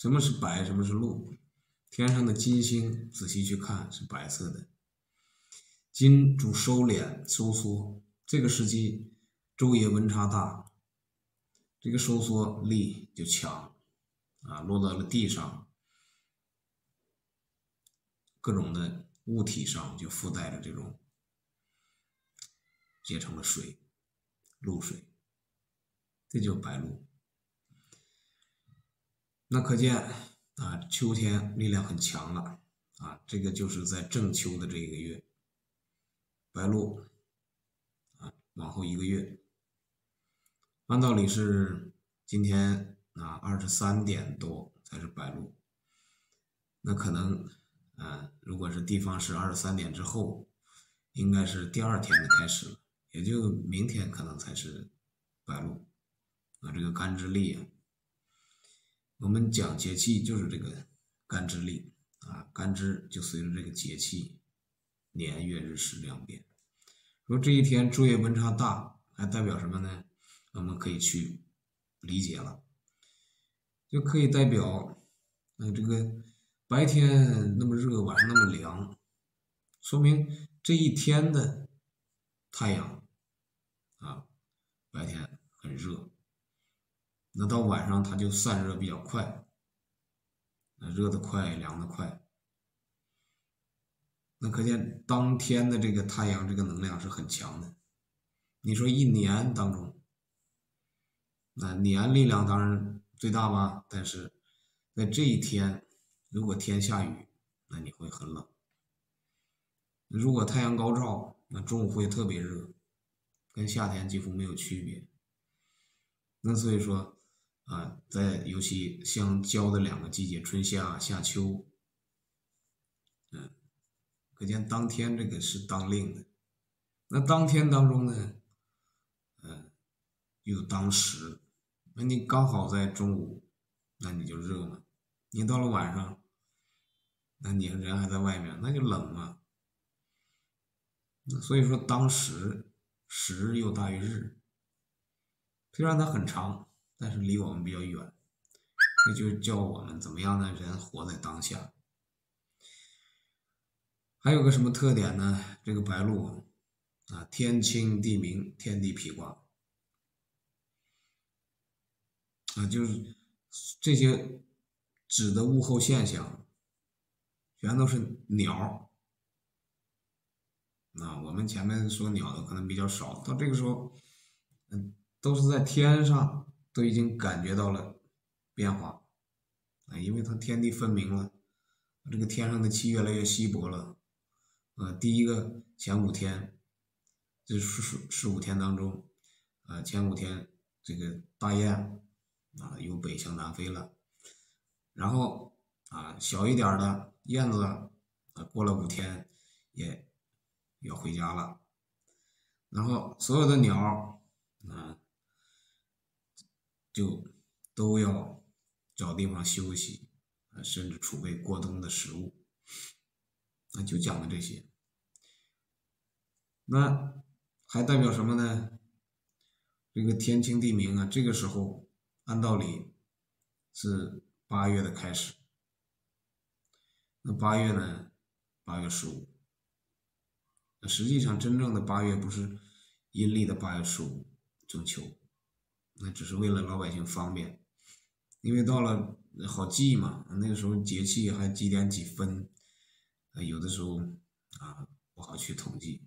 什么是白，什么是露？天上的金星，仔细去看是白色的。金主收敛、收缩，这个时期昼夜温差大，这个收缩力就强落到了地上，各种的物体上就附带着这种结成了水，露水，这就是白露。那可见秋天力量很强了这个就是在正秋的这一个月，白露往后一个月，按道理是今天23点多才是白露，那可能如果是地方是23点之后，应该是第二天的开始了，也就明天可能才是白露这个干支历我们讲节气就是这个干支历干支就随着这个节气年月日时两变。说这一天昼夜温差大，还代表什么呢？我们可以去理解了，就可以代表这个白天那么热，晚上那么凉，说明这一天的太阳白天很热，那到晚上它就散热比较快，热得快，凉得快。那可见当天的这个太阳这个能量是很强的。你说一年当中，那年力量当然最大吧，但是在这一天，如果天下雨，那你会很冷。如果太阳高照，那中午会特别热，跟夏天几乎没有区别。那所以说在尤其相交的两个季节，春夏夏秋，可见当天这个是当令的。那当天当中呢，又有当时，那你刚好在中午，那你就热嘛；你到了晚上，那你人还在外面，那就冷嘛。所以说当时时又大于日，虽然它很长，但是离我们比较远，那就叫我们怎么样呢？人活在当下。还有个什么特点呢？这个白露天清地明，天地披挂就是这些指的物候现象，全都是鸟。我们前面说鸟的可能比较少，到这个时候，都是在天上都已经感觉到了变化因为它天地分明了，这个天上的气越来越稀薄了。第一个前5天，这15天当中，前5天这个大雁由北向南飞了，然后小一点的燕子过了5天也要回家了，然后所有的鸟就都要找地方休息甚至储备过冬的食物就讲的这些。那还代表什么呢？这个天清地明这个时候按道理是8月的开始。那8月呢？8月15。那实际上真正的8月不是阴历的8月15中秋，那只是为了老百姓方便，因为到了好记嘛，那个时候节气还几点几分，有的时候不好去统计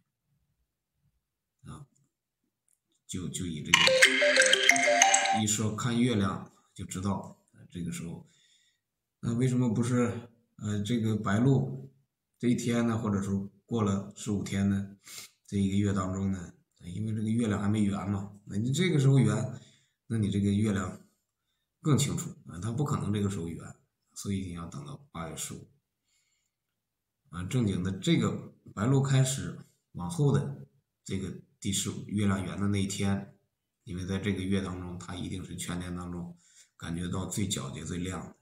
就以这个一说看月亮就知道这个时候，那为什么不是这个白露这一天呢，或者说过了15天呢？这一个月当中呢，因为这个月亮还没圆嘛，那你这个时候圆，那你这个月亮更清楚它不可能这个时候圆，所以你要等到8月15正经的这个白露开始往后的这个第15月亮圆的那一天，因为在这个月当中，它一定是全年当中感觉到最皎洁、最亮的，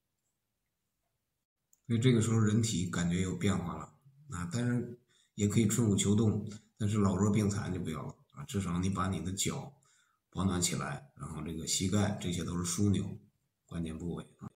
所以这个时候人体感觉有变化了但是也可以春捂秋冻，但是老弱病残就不要了至少你把你的脚保暖起来，然后这个膝盖这些都是枢纽关键部位